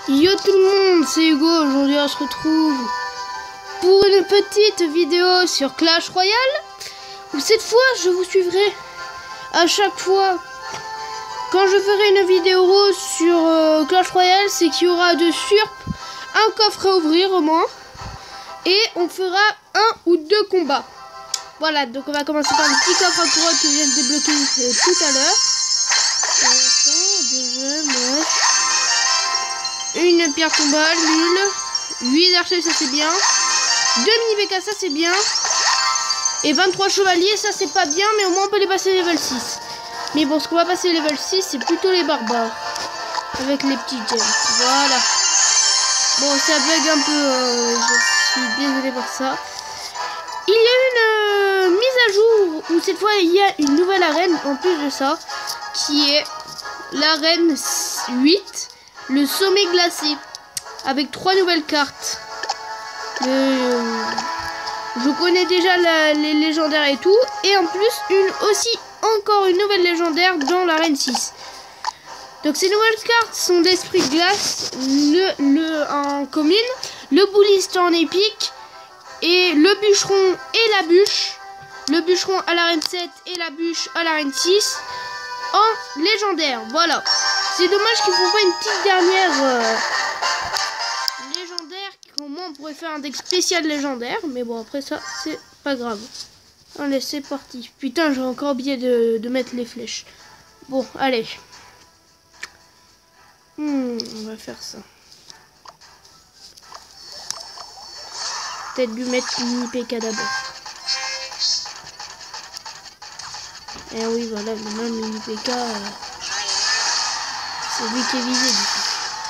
Yo tout le monde, c'est Hugo. Aujourd'hui on se retrouve pour une petite vidéo sur Clash Royale, où cette fois je vous suivrai à chaque fois. Quand je ferai une vidéo sur Clash Royale, c'est qu'il y aura de surp un coffre à ouvrir au moins, et on fera un ou deux combats. Voilà, donc on va commencer par le petit coffre à couronne que je viens de débloquer tout à l'heure. Une pierre tombale, nulle. 8 archers, ça c'est bien. 2 mini BK, ça c'est bien. Et 23 chevaliers, ça c'est pas bien, mais au moins on peut les passer level 6. Mais bon, ce qu'on va passer level 6, c'est plutôt les barbares. Avec les petits gems. Voilà. Bon, ça bug un peu. Je suis désolé pour ça. Il y a une mise à jour où cette fois il y a une nouvelle arène en plus de ça, qui est l'arène 8, le sommet glacé, avec 3 nouvelles cartes. Je connais déjà les légendaires et tout, et en plus encore une nouvelle légendaire dans l'arène 6. Donc ces nouvelles cartes sont l'esprit glace, en commune, le bouliste en épique, et le bûcheron et la bûche. Le bûcheron à l'arène 7 et la bûche à l'arène 6 en légendaire. Voilà. C'est dommage qu'ils font pas une petite dernière légendaire. Au moins on pourrait faire un deck spécial légendaire. Mais bon, après ça, c'est pas grave. Allez, c'est parti. Putain, j'ai encore oublié de mettre les flèches. Bon, allez. On va faire ça. Peut-être lui mettre une mini PK d'abord. Et oui, voilà, maintenant le mini PK, c'est lui qui est visé du coup.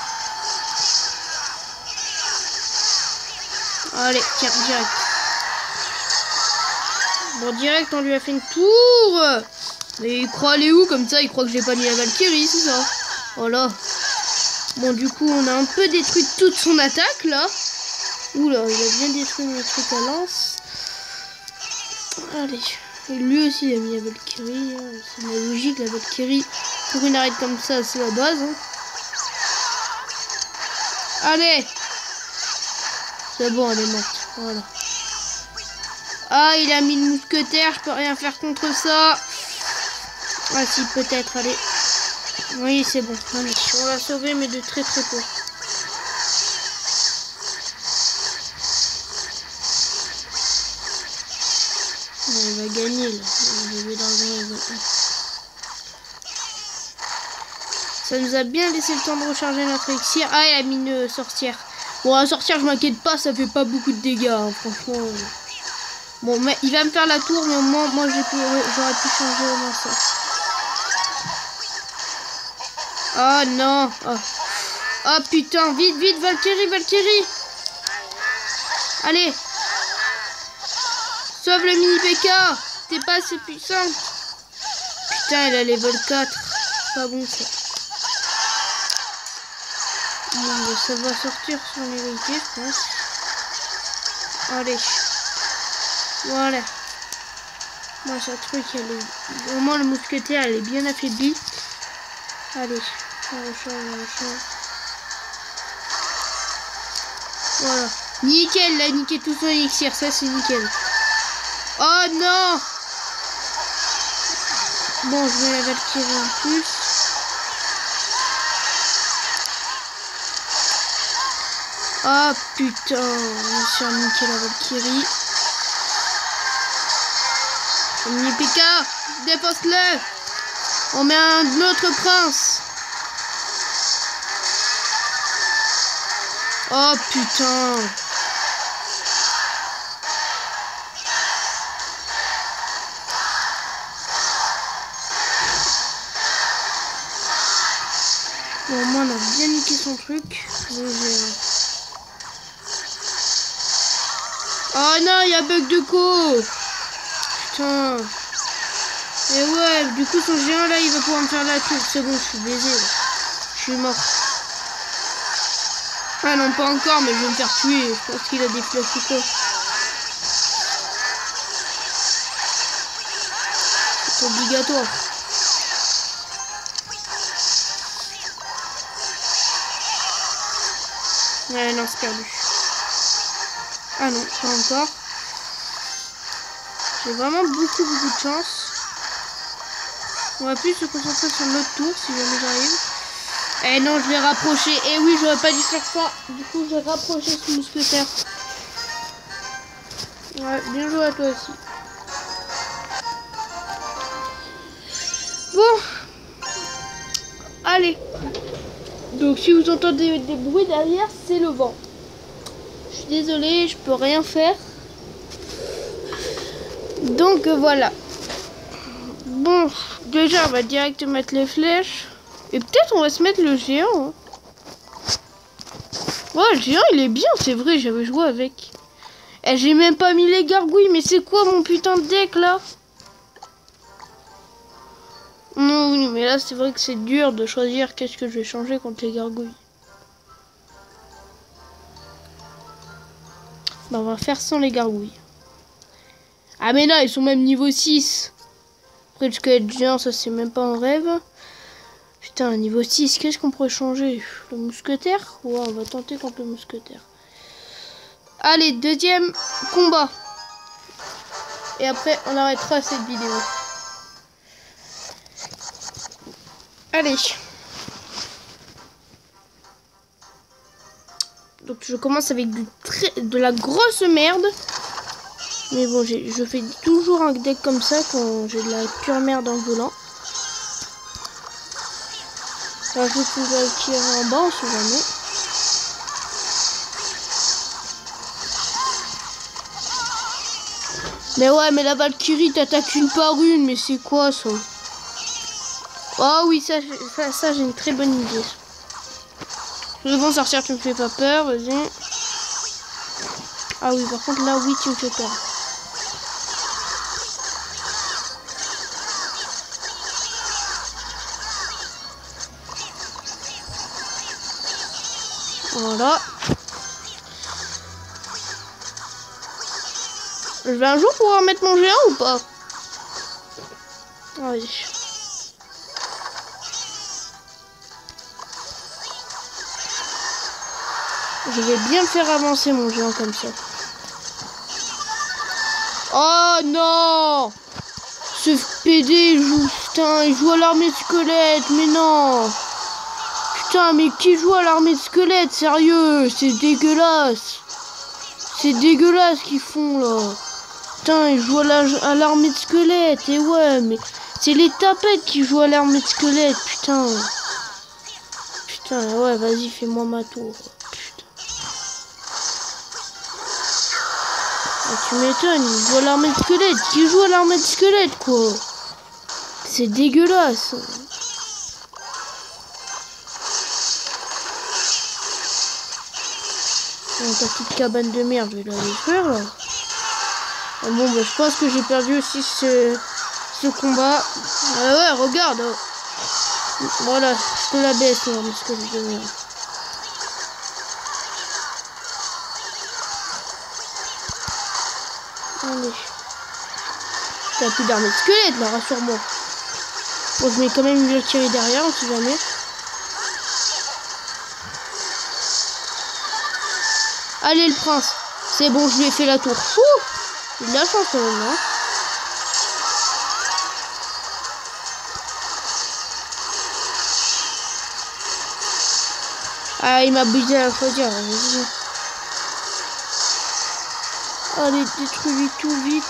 Allez, tiens, direct. Bon, direct, on lui a fait une tour. Mais il croit aller où comme ça? Il croit que j'ai pas mis la Valkyrie, c'est ça? Voilà. Bon, du coup, on a un peu détruit toute son attaque, là. Oula, il a bien détruit mes trucs à lance. Allez. Et lui aussi, il a mis la Valkyrie. C'est la logique, la Valkyrie. Pour une arête comme ça, c'est la base. Hein. Allez. C'est bon, elle est morte. Voilà. Ah, il a mis le mousquetaire. Je peux rien faire contre ça. Ah si, peut-être. Allez. Oui, c'est bon. Allez, on l'a sauvé, mais de très très peu. Il va gagner là. Ça nous a bien laissé le temps de recharger notre élixir. Ah, il a mis une sorcière. Bon, la sorcière, je m'inquiète pas, ça fait pas beaucoup de dégâts, hein, franchement. Bon, mais il va me faire la tour, mais au moins, moi j'aurais pu changer au moins ça. Oh non. Oh, oh putain, vite, vite, Valkyrie, Valkyrie. Allez. Sauve le mini PK. T'es pas assez puissant. Putain, elle a level 4. Pas bon ça. Bon, ça va sortir son héritier, je pense. Allez. Voilà. Moi, ce truc, elle est... Au moins, le mousquetaire, elle est bien affaiblie. Allez. On rechange. Voilà. Nickel, là, niqué tout son élixir. Ça, c'est nickel. Oh non! Bon, je vais la Valkyrie en plus. Oh putain, on a surniqué la Valkyrie. Mini PK, dépense-le. On met un autre prince. Oh putain. Bon, au moins on a bien niqué son truc. Oh non, il y a bug de co. Putain. Et ouais, du coup son géant là, il va pouvoir me faire la tour. C'est bon, je suis baisé. Là. Je suis mort. Ah non, pas encore, mais je vais me faire tuer. Je pense qu'il a des flèches ou quoi. C'est obligatoire. Ouais, non, c'est perdu. Ah non, pas encore. J'ai vraiment beaucoup de chance. On va plus se concentrer sur l'autre tour si jamais j'arrive. Eh non, je vais rapprocher. Eh oui, j'aurais pas dû faire ça. Du coup, je vais rapprocher ce mousquetaire. Ouais, bien joué à toi aussi. Bon. Allez. Donc, si vous entendez des bruits derrière, c'est le vent. Je suis désolée, je peux rien faire. Donc, voilà. Bon, déjà, on va direct mettre les flèches. Et peut-être on va se mettre le géant. Hein. Ouais, le géant, il est bien, c'est vrai, j'avais joué avec. Et j'ai même pas mis les gargouilles, mais c'est quoi mon putain de deck, là? Non, oui, mais là, c'est vrai que c'est dur de choisir qu'est-ce que je vais changer contre les gargouilles. Bah, on va faire sans les gargouilles. Ah, mais non, ils sont même niveau 6. Après, le squelette géant, ça, c'est même pas un rêve. Putain, niveau 6, qu'est-ce qu'on pourrait changer? Le mousquetaire? Ouais, on va tenter contre le mousquetaire. Allez, deuxième combat. Et après, on arrêtera cette vidéo. Allez. Donc, je commence avec de la grosse merde. Mais bon, je fais toujours un deck comme ça quand j'ai de la pure merde en volant. Là, je vais tirer en bas, on sait jamais. Mais ouais, mais la Valkyrie t'attaque une par une, mais c'est quoi ça? Oh oui, ça j'ai une très bonne idée. Le bon sorcière, tu me fais pas peur, vas-y. Ah oui, par contre là, oui, tu me fais peur. Voilà. Je vais un jour pouvoir mettre mon géant ou pas? Oui. Je vais bien faire avancer mon géant comme ça. Oh non! Ce PD il joue, putain, il joue à l'armée de squelettes, mais non! Putain, mais qui joue à l'armée de squelettes, sérieux? C'est dégueulasse! C'est dégueulasse ce qu'ils font là! Putain, ils jouent à l'armée de squelettes, et ouais, mais c'est les tapettes qui jouent à l'armée de squelettes, putain! Putain, ouais, vas-y, fais-moi ma tour. Tu m'étonnes, il joue à l'armée de squelette. Qui joue à l'armée de squelette, quoi? C'est dégueulasse. Ta petite cabane de merde, je vais la détruire, là. Ah bon, bah, je pense que j'ai perdu aussi ce combat. Ah ouais, regarde. Oh. Voilà, je te la baisse, là, mais squelette de merde. Allez. T'as plus d'armée de squelette là, rassure-moi. Bon, je mets quand même une Valkyrie derrière, on sait jamais. Allez, le prince. C'est bon, je lui ai fait la tour. Ouh, j'ai de la chance quand même, hein. Ah, il m'a abusé à la chaudière. Allez, détruis tout vite.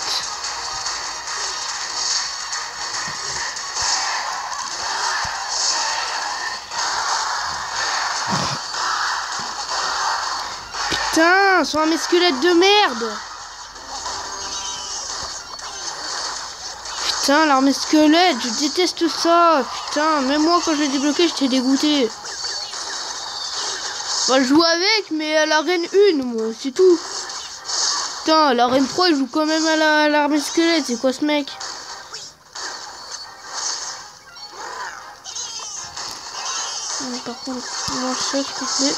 Putain, sont mes squelettes de merde. Putain, l'armée squelette, je déteste ça. Putain, même moi quand je l'ai débloqué, j'étais dégoûté. On va jouer avec, mais à l'arène 1, moi, c'est tout. Putain, l'arène 3, il joue quand même à l'armée squelette. C'est quoi ce mec? Par contre, moi je sais, s'il te plaît.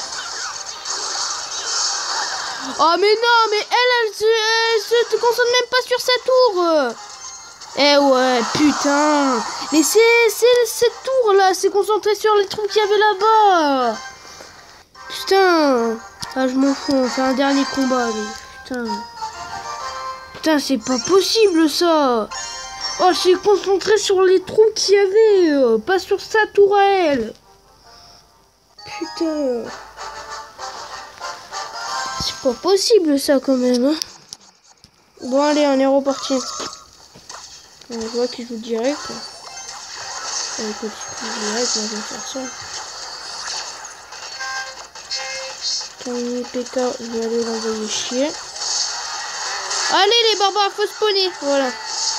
Oh mais non, mais elle se concentre même pas sur sa tour. Eh ouais, putain. Mais c'est cette tour là, c'est concentré sur les trucs qu'il y avait là-bas. Putain. Ah, je m'en fous, on fait un dernier combat, allez. Putain. Putain, c'est pas possible, ça. Oh, je suis concentré sur les trous qu'il y avait, pas sur sa tourelle. Putain. C'est pas possible, ça, quand même, hein. Bon, allez, on est reparti. On voit qu'il joue direct. Écoute, direct, on va faire ça. Tony PK, je vais aller l'envoyer chier. Allez, les barbares, faut spawner. Voilà.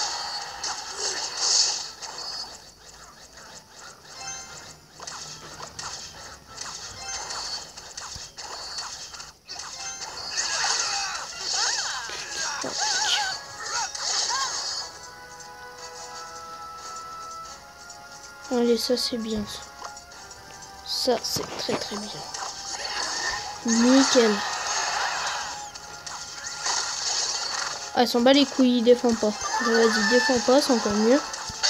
Allez, ça c'est bien. Ça c'est très très bien. Nickel. Ah, il s'en bat les couilles, il défend pas. Vas-y, défend pas, c'est encore mieux.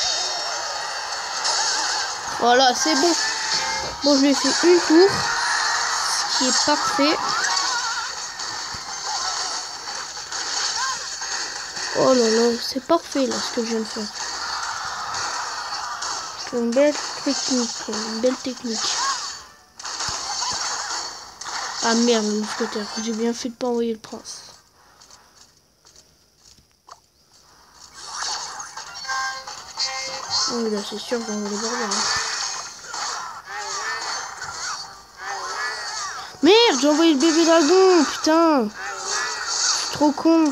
Voilà, c'est bon. Bon, je lui ai fait une tour, ce qui est parfait. Oh là là, c'est parfait là ce que je viens de faire. C'est une belle technique, une belle technique. Ah merde, le mousquetaire, j'ai bien fait de pas envoyer le prince. Oh là, c'est sûr qu'on va les barbares. Merde, j'ai envoyé le bébé dragon, putain. Je suis trop con.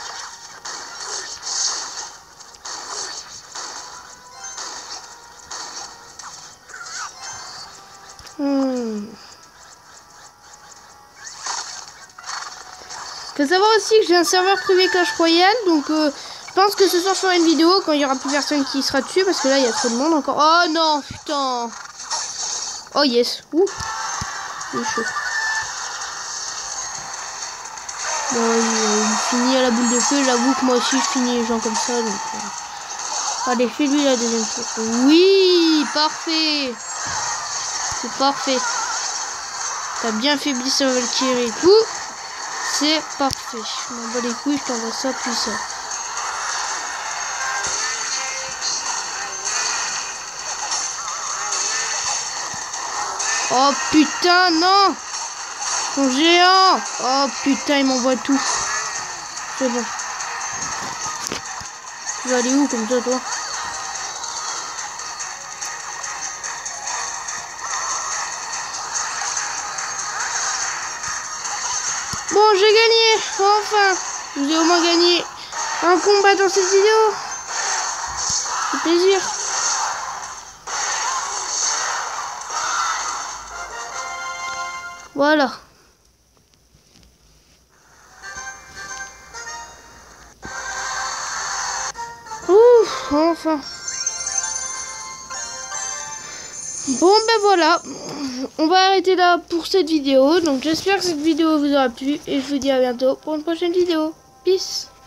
Faut savoir aussi que j'ai un serveur privé Clash Royale, donc je pense que ce soir je ferai une vidéo quand il y aura plus personne qui sera dessus, parce que là il y a trop de monde encore. Oh non, putain. Oh yes. Ouh. C'est chaud. Bon, il finit à la boule de feu. J'avoue que moi aussi je finis les gens comme ça, donc allez, fais-lui la deuxième tour. Oui, parfait. C'est parfait. T'as bien faibli sa Valkyrie. C'est parfait. Je m'en bats les couilles, je t'envoie ça, puis ça. Oh putain, non! Mon géant! Oh putain, il m'envoie tout. C'est bon. Tu vas aller où comme ça, toi? Bon, j'ai gagné, enfin, je vous ai au moins gagné un combat dans cette vidéo. C'est plaisir. Voilà. Ouf, enfin. Bon ben voilà, on va arrêter là pour cette vidéo. Donc j'espère que cette vidéo vous aura plu et je vous dis à bientôt pour une prochaine vidéo. Peace.